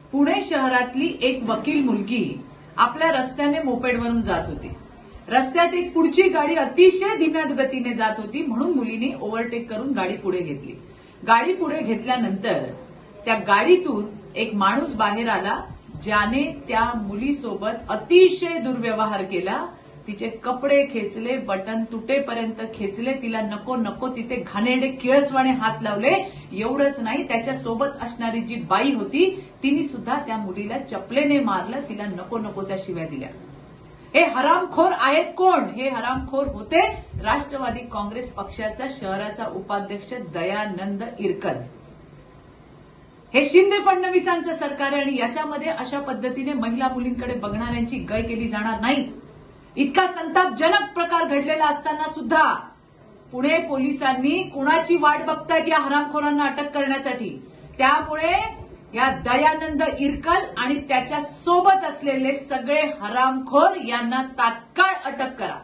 पुणे शहरातली एक वकील मुलगी आपल्या रस्त्याने मोपेडवरून जात होती. रस्त्यात एक पुढची गाडी अतिशय धीम्या गतीने जात होती, म्हणून मुलीने ओव्हरटेक करून गाडी पुढे घेतली. गाडी पुढे घेतल्यानंतर त्या गाडीतून एक माणूस बाहेर आला, ज्याने त्या मुलीसोबत अतिशय दुर्व्यवहार केला. तिचे कपडे खेचले, बटन तुटेपर्यंत खेचले, तिला नको नको तिथे घाणेरडे किळसवाणे हात लावले. एवढंच नाही, त्याच्यासोबत असणारी जी बाई होती तिने सुद्धा त्या मुलीला चपलेने मारलं, तिला नको नको त्या शिव्या दिल्या. हे हरामखोर आहेत कोण? हे हरामखोर होते राष्ट्रवादी काँग्रेस पक्षाचा शहराचा उपाध्यक्ष दयानंद इरकल. हे शिंदे फडणवीसांचं सरकार आहे आणि याच्यामध्ये अशा पद्धतीने महिला मुलींकडे बघणाऱ्यांची गय केली जाणार नाही. इतका संतापजनक प्रकार घडलेला असताना सुद्धा पुणे पोलिसांनी कुणाची वाट बघतायत या हरामखोरांना अटक करण्यासाठी. त्यामुळे या दयानंद इरकल आणि त्याच्या सोबत असलेले सगळे हरामखोर यांना तात्काळ अटक करा.